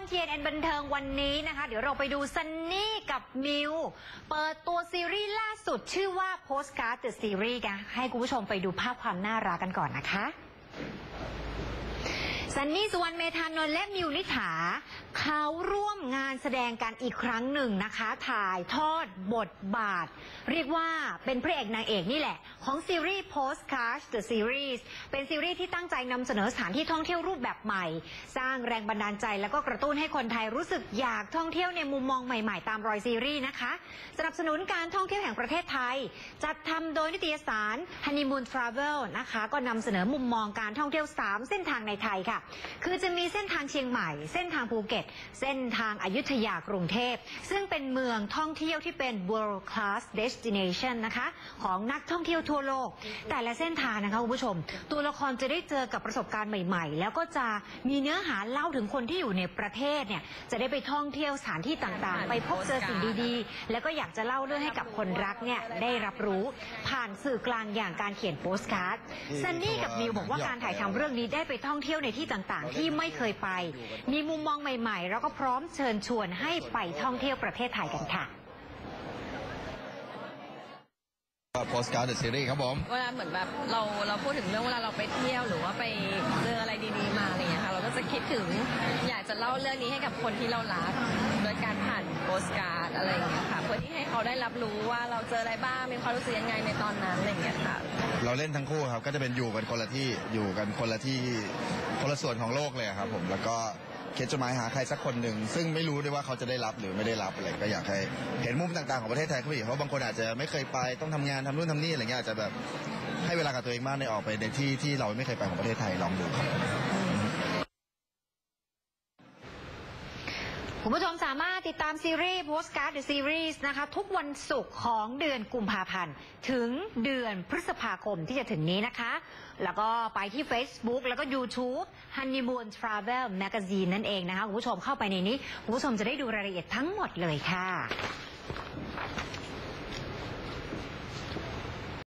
น TNN บันเทิงวันนี้นะคะเดี๋ยวเราไปดูซันนี่กับมิวเปิดตัวซีรีส์ล่าสุดชื่อว่า Postcard The Series นะให้คุณผู้ชมไปดูภาพความน่ารักกันก่อนนะคะซันนี่สุวรรณเมธานนท์และมิวนิษฐาเขาร่วมงานแสดงกันอีกครั้งหนึ่งนะคะถ่ายทอดบทบาทเรียกว่าเป็นพระเอกนางเอกนี่แหละของซีรีส์ Postcard The Series เป็นซีรีส์ที่ตั้งใจนำเสนอสถานที่ท่องเที่ยวรูปแบบใหม่สร้างแรงบันดาลใจแล้วก็กระตุ้นให้คนไทยรู้สึกอยากท่องเที่ยวในมุมมองใหม่ๆตามรอยซีรีส์นะคะสนับสนุนการท่องเที่ยวแห่งประเทศไทยจัดทำโดยนิตยสาร Honeymoon Travel นะคะก็นำเสนอมุมมองการท่องเที่ยว3เส้นทางในไทยค่ะคือจะมีเส้นทางเชียงใหม่เส้นทางภูเก็ตเส้นทางอยุธยากรุงเทพซึ่งเป็นเมืองท่องเที่ยวที่เป็น world class destination นะคะของนักท่องเที่ยวทั่วโลกแต่ละเส้นทางนะคะคุณผู้ชมตัวละครจะได้เจอกับประสบการณ์ใหม่ๆแล้วก็จะมีเนื้อหาเล่าถึงคนที่อยู่ในประเทศเนี่ยจะได้ไปท่องเที่ยวสถานที่ต่างๆไปพบเจอสิ่งดีๆแล้วก็อยากจะเล่าเรื่องให้กับคนรักเนี่ยได้รับรู้ผ่านสื่อกลางอย่างการเขียนโปสการ์ดซันนี่กับมิวบอกว่าการถ่ายทำเรื่องนี้ได้ไปท่องเที่ยวในที่ต่างๆที่ไม่เคยไปมีมุมมองใหม่ๆแล้วก็พร้อมเชิญชวนให้ไปท่องเที่ยวประเทศไทยกันค่ะ Postcard The Series ครับผมเวลาเหมือนแบบเราพูดถึงเรื่องเวลาเราไปเที่ยวหรือว่าไปเจออะไรดีๆมาอะไรอย่างเงี้ยค่ะเราก็จะคิดถึงอยากจะเล่าเรื่องนี้ให้กับคนที่เรารักโดยการผ่านโปสการ์ดอะไรอย่างเงี้ยค่ะเพื่อที่ให้เขาได้รับรู้ว่าเราเจออะไรบ้างมีความรู้สึกยังไงในตอนนั้นอะไรอย่างเงี้ยค่ะเราเล่นทั้งคู่ครับก็จะเป็นอยู่กันคนละที่อยู่กันคนละที่คนละส่วนของโลกเลยครับผมแล้วก็เขียนจดหมายหาใครสักคนหนึ่งซึ่งไม่รู้ด้วยว่าเขาจะได้รับหรือไม่ได้รับอะไรก็อยากให้เห็นมุมต่างๆของประเทศไทยเขาอีกเพราะบางคนอาจจะไม่เคยไปต้องทำงานทำนู่นทำนี่อะไรเงี้ยอาจจะแบบให้เวลากับตัวเองมากในออกไปในที่ที่เราไม่เคยไปของประเทศไทยลองดูครับคุณผู้ชมสามารถติดตามซีรีส์ Postcard The Series นะคะทุกวันศุกร์ของเดือนกุมภาพันธ์ถึงเดือนพฤษภาคมที่จะถึงนี้นะคะแล้วก็ไปที่ Facebook แล้วก็ YouTube Honeymoon Travel Magazine นั่นเองนะคะคุณผู้ชมเข้าไปในนี้คุณผู้ชมจะได้ดูรายละเอียดทั้งหมดเลยค่ะ